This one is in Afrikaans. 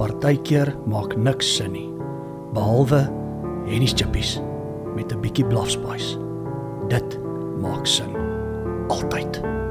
Partykeer maak niks sin nie, behalwe Hennie's chippies met 'n bietjie blafspice. Dit maak sin. Altyd.